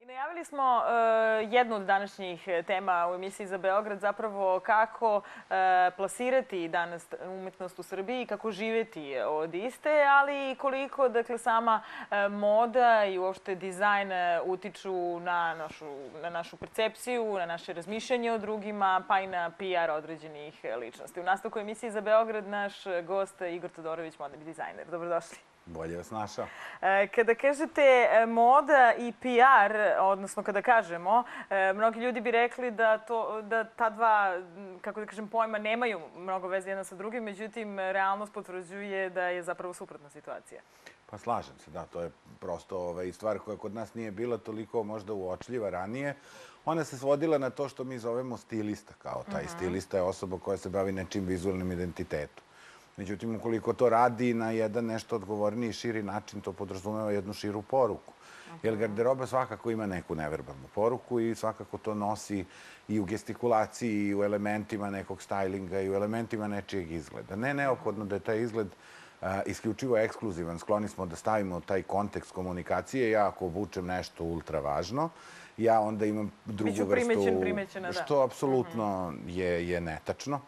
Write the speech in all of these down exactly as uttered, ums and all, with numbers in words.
Najavili smo jednu od današnjih tema u emisiji za Beograd, zapravo kako plasirati danas umetnost u Srbiji, kako živeti od iste, ali i koliko dakle, sama moda i uopšte dizajn utiču na našu, na našu percepciju, na naše razmišljanje o drugima, pa i na P R određenih ličnosti. U nastavku emisiji za Beograd naš gost Igor Todorović, moderni dizajner. Dobrodošli. Bolje vas našao. Kada kažete moda i P R, odnosno kada kažemo, mnogi ljudi bi rekli da, to, da ta dva, kako da kažem, pojma nemaju mnogo veze jedna sa drugim, međutim, realnost potvrđuje da je zapravo suprotna situacija. Pa slažem se, da, to je prosto ovaj, stvar koja kod nas nije bila toliko možda uočljiva ranije. Ona se svodila na to što mi zovemo stilista, kao taj uh-huh. stilista je osoba koja se bavi nečim vizualnim identitetom. Međutim, ukoliko to radi na jedan nešto odgovorniji, širi način, to podrazumeva jednu širu poruku. Jer garderoba svakako ima neku neverbalnu poruku i svakako to nosi i u gestikulaciji, i u elementima nekog stylinga, i u elementima nečijeg izgleda. Ne neophodno da je taj izgled isključivo ekskluzivan. Skloni smo da stavimo taj kontekst komunikacije. Ja ako obučem nešto ultra važno, ja onda imam drugu vrstu... Biću primećen, primećena, da. Što apsolutno je, je netačno.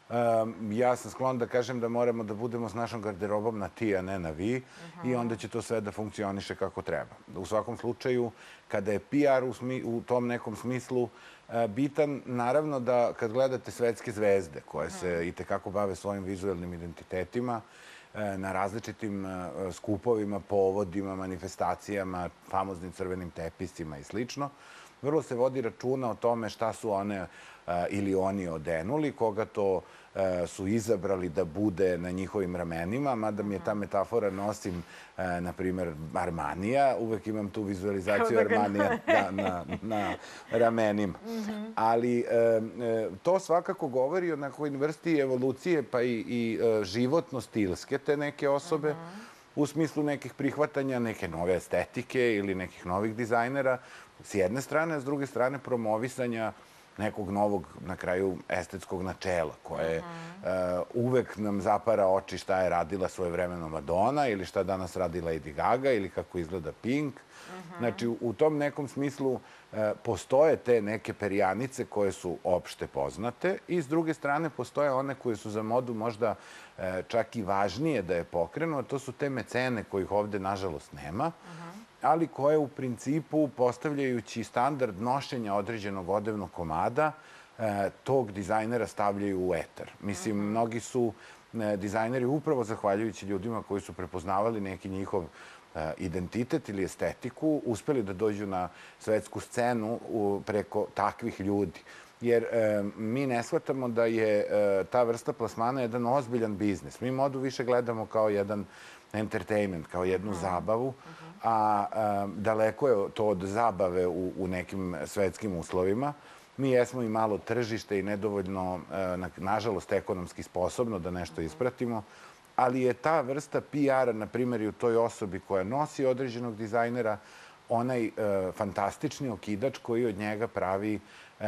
Ja sam sklon da kažem da moramo da budemo s našom garderobom na ti, a ne na vi i onda će to sve da funkcioniše kako treba. U svakom slučaju, kada je P R u, smi, u tom nekom smislu bitan, naravno da kad gledate svetske zvezde koje se i tekako bave svojim vizualnim identitetima, na različitim skupovima, povodima, manifestacijama, famoznim crvenim tepisima i slično, vrlo se vodi računa o tome šta su one ili oni odenuli, koga to su izabrali da bude na njihovim ramenima, mada mi je ta metafora nosim, na primjer, Armanija. Uvek imam tu vizualizaciju Armanija na, na ramenima. Ali to svakako govori o nekoj vrsti evolucije, pa i, i životno-stilske te neke osobe, u smislu nekih prihvatanja neke nove estetike ili nekih novih dizajnera, s jedne strane, a s druge strane promovisanja nekog novog, na kraju, estetskog načela, koje uvek nam zapara oči šta je radila svojevremeno Madonna ili šta danas radi Lady Gaga ili kako izgleda Pink. Znači, u tom nekom smislu postoje te neke perjanice koje su opšte poznate i s druge strane postoje one koje su za modu možda čak i važnije da je pokrenu, a to su te mecene kojih ovde, nažalost, nema, ali koje u principu, postavljajući standard nošenja određenog odevnog komada, tog dizajnera stavljaju u etar. Mislim, mnogi su dizajneri upravo zahvaljujući ljudima koji su prepoznavali neki njihov identitet ili estetiku, uspeli da dođu na svetsku scenu preko takvih ljudi. Jer mi ne shvatamo da je ta vrsta plasmana jedan ozbiljan biznis. Mi modu više gledamo kao jedan entertainment, kao jednu zabavu, a daleko je to od zabave u, u nekim svetskim uslovima. Mi jesmo i malo tržište i nedovoljno, nažalost, ekonomski sposobno da nešto ispratimo, ali je ta vrsta P R-a, na primjer, i u toj osobi koja nosi određenog dizajnera, onaj fantastični okidač koji od njega pravi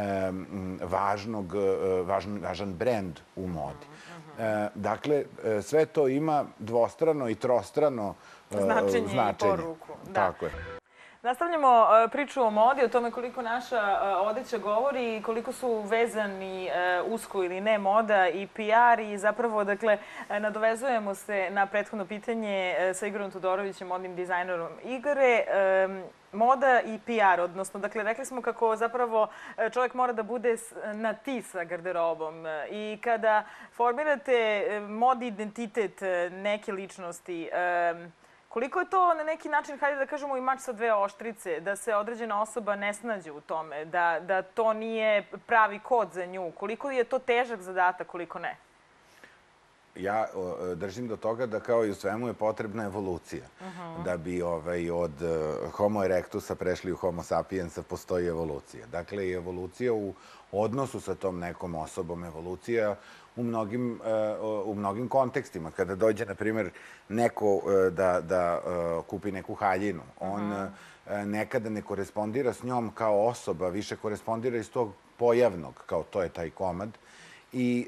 važnog, važan, važan brend u modi. Dakle, sve to ima dvostrano i trostrano značenje, značenje. I poruku. Da. Tako je. Nastavljamo priču o modi, o tome koliko naša odeća govori i koliko su vezani usko ili ne moda i P R i zapravo, dakle, nadovezujemo se na prethodno pitanje sa Igorom Todorovićem, modnim dizajnerom. Igore, moda i P R, odnosno, dakle, rekli smo kako zapravo čovjek mora da bude na ti sa garderobom i kada formirate modni identitet neke ličnosti, koliko je to na neki način, hajde da kažemo, i mač sa dve oštrice, da se određena osoba ne snađe u tome, da, da to nije pravi kod za nju? Koliko je to težak zadatak, koliko ne? Ja držim do toga da kao i u svemu je potrebna evolucija. Da bi ovaj, od Homo erectusa prešli u Homo sapiensa postoji evolucija. Dakle, i evolucija u odnosu sa tom nekom osobom, evolucija u mnogim, u mnogim kontekstima. Kada dođe, na primjer, neko da, da kupi neku haljinu, on nekada ne korespondira s njom kao osoba, više korespondira iz tog pojavnog, kao to je taj komad, I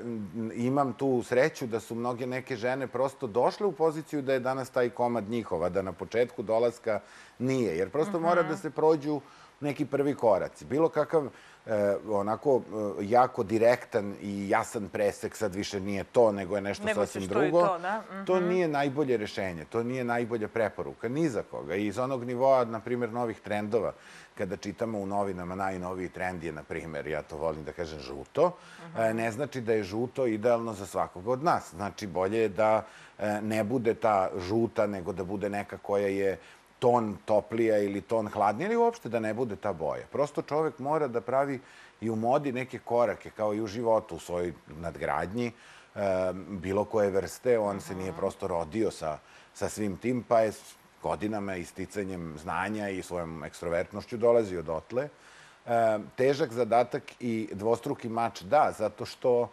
imam tu sreću da su mnoge neke žene prosto došle u poziciju da je danas taj komad njihova, da na početku dolaska nije. Jer prosto mora da se prođu neki prvi koraci. Bilo kakav onako jako direktan i jasan presek, sad više nije to, nego je nešto sasvim drugo. To nije najbolje rešenje, to nije najbolja preporuka, ni za koga. I iz onog nivoa, na primjer, novih trendova, kada čitamo u novinama najnoviji trend je, na primjer, ja to volim da kažem, žuto, ne znači da je žuto idealno za svakoga od nas. Znači, bolje je da ne bude ta žuta, nego da bude neka koja je ton toplija ili ton hladnija, ili uopšte da ne bude ta boja. Prosto čovek mora da pravi i u modi neke korake, kao i u životu, u svojoj nadgradnji, bilo koje vrste. On se nije prosto rodio sa svim tim, pa je godinama i sticanjem znanja i svojom ekstrovertnošću dolazio dotle. Težak zadatak i dvostruki mač da, zato što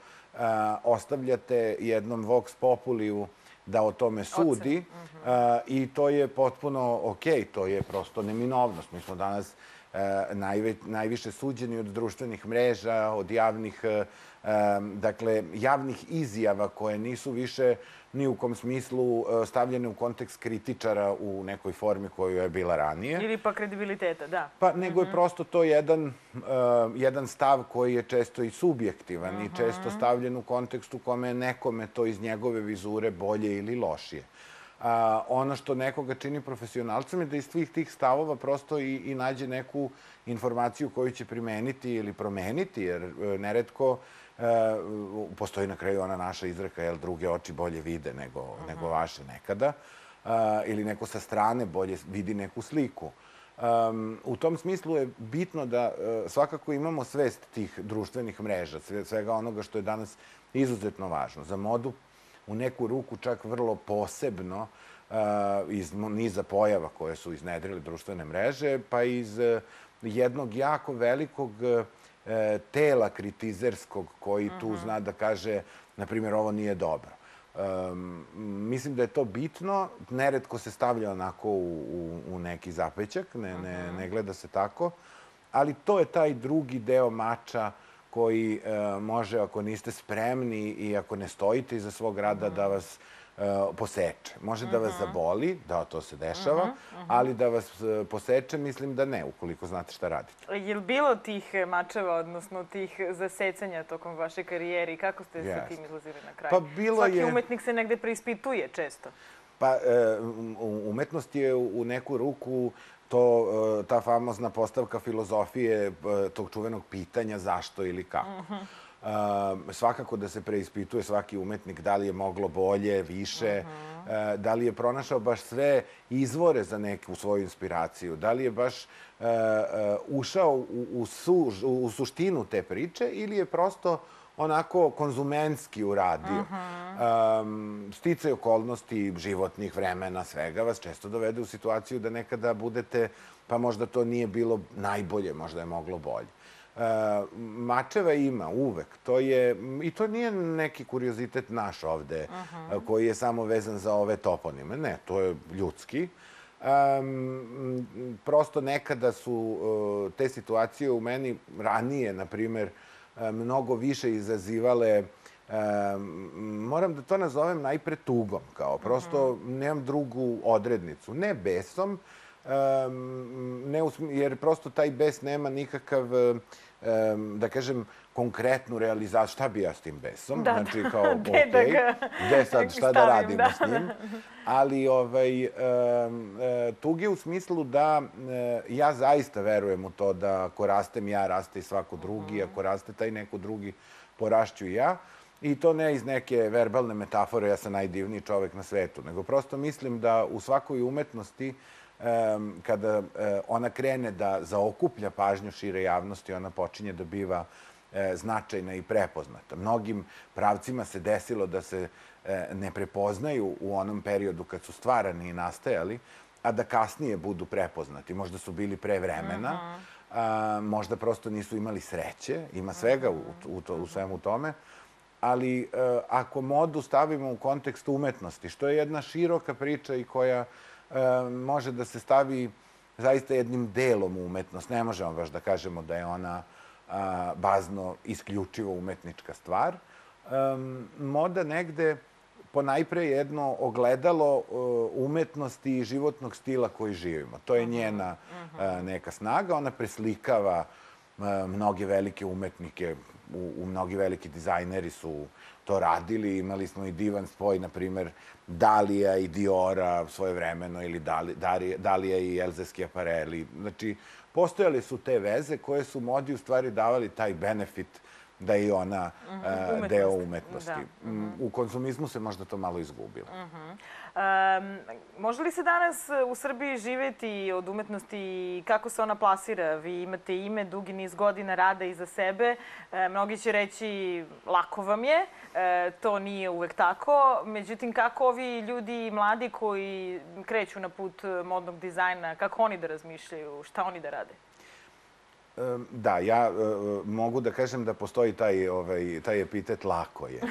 ostavljate jednom vox populiju da o tome sudi i to je potpuno okej, to je prosto neminovnost. Mi smo danas najviše suđeni od društvenih mreža, od javnih, dakle, javnih izjava koje nisu više ni u kom smislu stavljene u kontekst kritičara u nekoj formi koju je bila ranije. Ili pa kredibiliteta, da. Pa, nego je prosto to jedan, jedan stav koji je često i subjektivan i često stavljen u kontekstu kome je nekome to iz njegove vizure bolje ili lošije. Ono što nekoga čini profesionalcem je da iz svih tih stavova prosto i nađe neku informaciju koju će primeniti ili promeniti, jer neretko postoji na kraju ona naša izreka, jel druge oči bolje vide nego vaše nekada, ili neko sa strane bolje vidi neku sliku. U tom smislu je bitno da svakako imamo svest tih društvenih mreža, svega onoga što je danas izuzetno važno. Za modu u neku ruku čak vrlo posebno iz niza pojava koje su iznedrile društvene mreže, pa iz jednog jako velikog tela kritizerskog koji tu zna da kaže, na primjer, ovo nije dobro. Mislim da je to bitno, neretko se stavlja onako u neki zapećak, ne gleda se tako, ali to je taj drugi deo mača koji može, ako niste spremni i ako ne stojite iza svog rada, da vas poseče. Može da vas zaboli, da, to se dešava, ali da vas poseče, mislim da ne, ukoliko znate šta radite. Je li bilo tih mačeva, odnosno tih zasecanja tokom vaše karijere i kako ste se tim izlazili na kraju? Svaki umetnik se negde preispituje često. Pa, umetnost je u neku ruku ta famozna postavka filozofije tog čuvenog pitanja zašto ili kako. Svakako da se preispituje svaki umetnik da li je moglo bolje, više, da li je pronašao baš sve izvore za neku svoju inspiraciju, da li je baš ušao u suštinu te priče ili je prosto onako konzumentski uradio. Sticaj okolnosti životnih vremena, svega vas često dovede u situaciju da nekada budete, pa možda to nije bilo najbolje, možda je moglo bolje. Mačeva ima uvek. I to nije neki kuriozitet naš ovde koji je samo vezan za ove toponime. Ne, to je ljudski. Prosto nekada su te situacije u meni ranije, na primjer, mnogo više izazivale, moram da to nazovem najpre tugom, kao prosto nemam drugu odrednicu. Ne besom, jer prosto taj bes nema nikakav, da kažem, konkretnu realizaciju. Šta bi ja s tim besom? Znači, kao, okej, gde sad, šta da radimo s njim? Ali tuge u smislu da ja zaista verujem u to da ako rastem ja, raste i svako drugi, ako raste taj neko drugi, porašću i ja. I to ne iz neke verbalne metafore, ja sam najdivniji čovek na svetu, nego prosto mislim da u svakoj umetnosti kada ona krene da zaokuplja pažnju šire javnosti, ona počinje da biva značajna i prepoznata. Mnogim pravcima se desilo da se ne prepoznaju u onom periodu kad su stvarani i nastajali, a da kasnije budu prepoznati. Možda su bili pre vremena, možda prosto nisu imali sreće, ima svega u svemu tome, ali ako modu stavimo u kontekst umetnosti, što je jedna široka priča i koja može da se stavi zaista jednim delom umetnost. Ne možemo baš da kažemo da je ona bazno isključivo umetnička stvar. Moda negde ponajpre jedno ogledalo umetnosti i životnog stila koji živimo. To je njena neka snaga. Ona preslikava mnoge velike umetnike, u mnogi veliki dizajneri su to radili. Imali smo i divan spoj, na primer, Dalija i Diora svojevremeno, ili Dalija i Elze Schiaparelli. Znači, postojali su te veze koje su modi u stvari davali taj benefit da je i ona deo umetnosti. U konzumizmu se možda to malo izgubilo. Može li se danas u Srbiji živeti od umetnosti i kako se ona plasira? Vi imate ime, dugi niz godina rada iza sebe. Mnogi će reći lako vam je, to nije uvek tako. Međutim, kako ovi ljudi mladi koji kreću na put modnog dizajna, kako oni da razmišljaju, šta oni da rade? Da, ja mogu da kažem da postoji taj epitet lako je.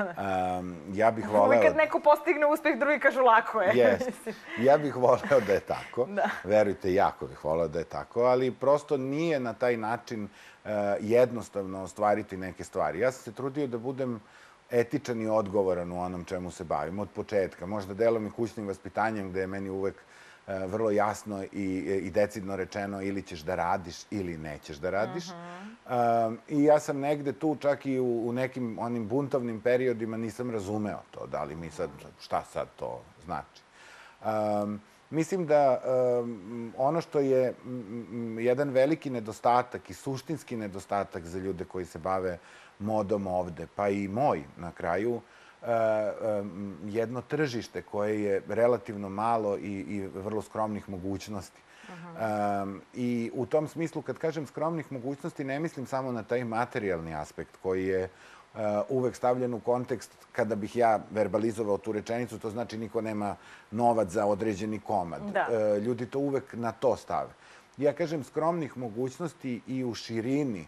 Ja bih voleo... Uvijek kad neko postigne uspeh, drugi kažu lako je. Jest. Ja bih voleo da je tako. Verujte, jako bih voleo da je tako, ali prosto nije na taj način jednostavno ostvariti neke stvari. Ja sam se trudio da budem etičan i odgovoran u onom čemu se bavim od početka. Možda delom i kućnim vaspitanjem, gde je meni uvek vrlo jasno i decidno rečeno ili ćeš da radiš ili nećeš da radiš. I ja sam negde tu, čak i u nekim onim buntovnim periodima, nisam razumeo to. Da li mi sad, šta sad to znači? Mislim da ono što je jedan veliki nedostatak i suštinski nedostatak za ljude koji se bave modom ovde, pa i moj na kraju, jedno tržište koje je relativno malo i vrlo skromnih mogućnosti. I u tom smislu, kad kažem skromnih mogućnosti, ne mislim samo na taj materijalni aspekt koji je uvek stavljen u kontekst. Kada bih ja verbalizovao tu rečenicu, to znači niko nema novac za određeni komad. Ljudi to uvek na to stave. Ja kažem skromnih mogućnosti i u širini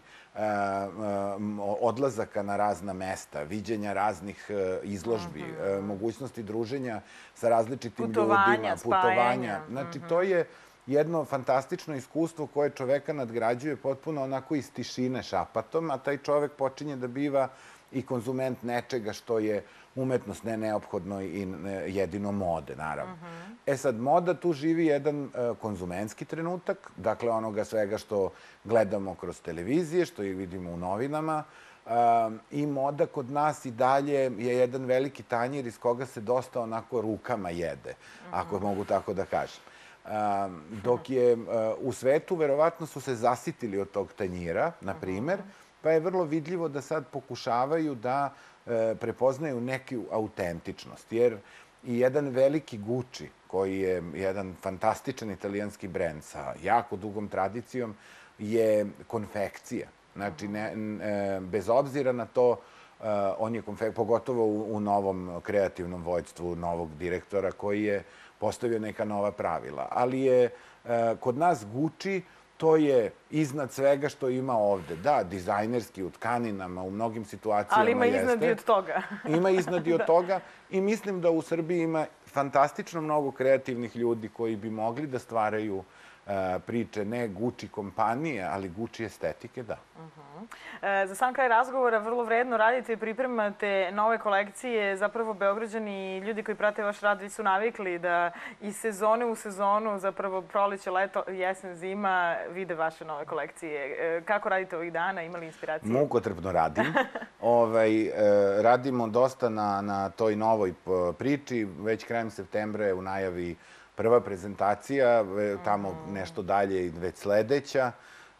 odlazaka na razna mesta, viđenja raznih izložbi, mogućnosti druženja sa različitim ljudima, putovanja. Znači, to je jedno fantastično iskustvo koje čoveka nadgrađuje potpuno onako iz tišine šapatom, a taj čovek počinje da biva i konzument nečega što je umetnost, ne neophodno i jedino mode, naravno. E sad, moda tu živi jedan konzumenski trenutak, dakle onoga svega što gledamo kroz televizije, što i vidimo u novinama, i moda kod nas i dalje je jedan veliki tanjir iz koga se dosta onako rukama jede, ako mogu tako da kažem. Dok je u svetu, verovatno su se zasitili od tog tanjira, na primer, pa je vrlo vidljivo da sad pokušavaju da prepoznaju neku autentičnost. Jer i jedan veliki Gucci, koji je jedan fantastičan italijanski brend sa jako dugom tradicijom, je konfekcija. Znači, bez obzira na to, on je konfekcija, pogotovo u novom kreativnom vođstvu novog direktora koji je postavio neka nova pravila. Ali je kod nas Gucci, to je iznad svega što ima ovde. Da, dizajnerski, u tkaninama, u mnogim situacijama jeste. Ali ima iznad i od toga. Ima iznad i od toga. I mislim da u Srbiji ima fantastično mnogo kreativnih ljudi koji bi mogli da stvaraju priče, ne Gucci kompanije, ali Gucci estetike, da. Za sam kraj razgovora vrlo vredno radite i pripremate nove kolekcije. Zapravo, Beograđani i ljudi koji prate vaš rad već su navikli da iz sezone u sezonu, zapravo proleće, leto, jesen, zima, vide vaše nove kolekcije. Kako radite ovih dana? Ima li inspiracije? Mukotrpno radim. Radimo dosta na toj novoj priči. Već krajem septembra je u najavi prva prezentacija, tamo nešto dalje i već sledeća.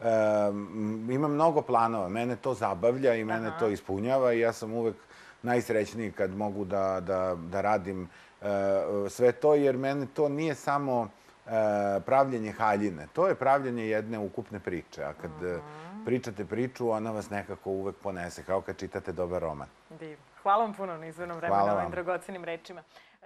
Imam mnogo planova. Mene to zabavlja i mene to ispunjava i ja sam uvek najsrećniji kad mogu da radim sve to, jer mene to nije samo pravljenje haljine. To je pravljenje jedne ukupne priče. A kad pričate priču, ona vas nekako uvek ponese, kao kad čitate dobar roman. Divno. Hvala vam puno na izvornom vremenu, na ovim dragocenim rečima.